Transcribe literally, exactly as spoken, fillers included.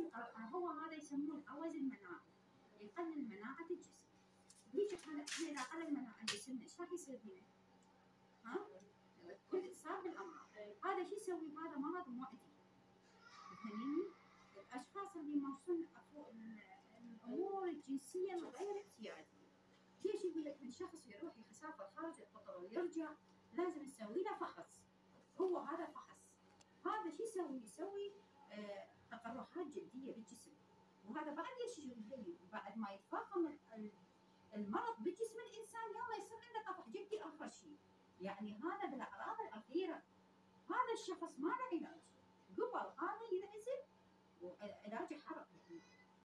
هو هذا يسمونه عوز المناعة، يقلل مناعة الجسم. بهيج الحالة احنا إذا قلل مناعة جسمنا ايش راح يصير فينا؟ ها؟ كل إصابة بالأمراض. هذا شو يسوي؟ هذا مرض معدي. تفهميني؟ الأشخاص اللي يمارسون الأمور الجنسية الغير اعتيادية، ليش يقول لك من شخص يروح يسافر خارج القطر ويرجع لازم نسوي له فحص. هو هذا فحص. هذا شو يسوي؟ يسوي آه تقرحات جلدية بالجسم، وهذا بعد ايش يسوي؟ بعد ما يتفاقم المرض بجسم الإنسان يلا يصير عنده طفح جلدي آخر شيء. يعني هذا بالأعراض الأخيرة. هذا الشخص ما له علاج. قبل هذا ينعزل وعلاجه حرق.